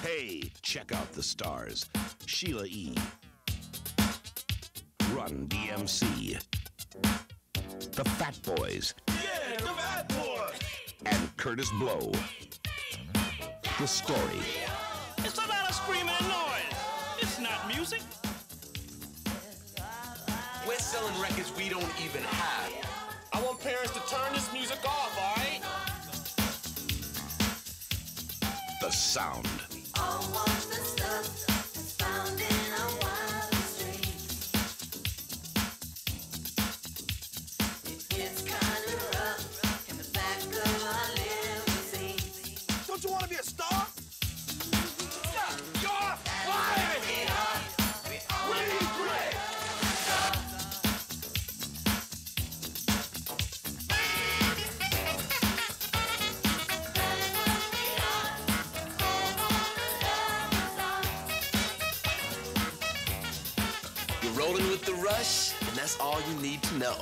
Hey, check out the stars. Sheila E. Run-D.M.C. The Fat Boys. Yeah, the Fat Boys. And Kurtis Blow. The Story. It's a lot of screaming and noise. It's not music. We're selling records we don't even have. I want parents to turn this music off, all right? The sound. All want the stuff that's found in our wildest dreams. It gets kind of rough in the back of our limousine. Don't you want to be a star? Stop! You're off! Why? We regret! Rolling with the rush, and that's all you need to know.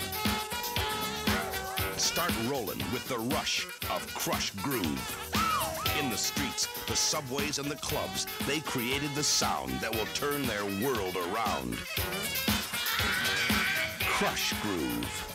Start rolling with the rush of Krush Groove. In the streets, the subways, and the clubs, they created the sound that will turn their world around. Krush Groove.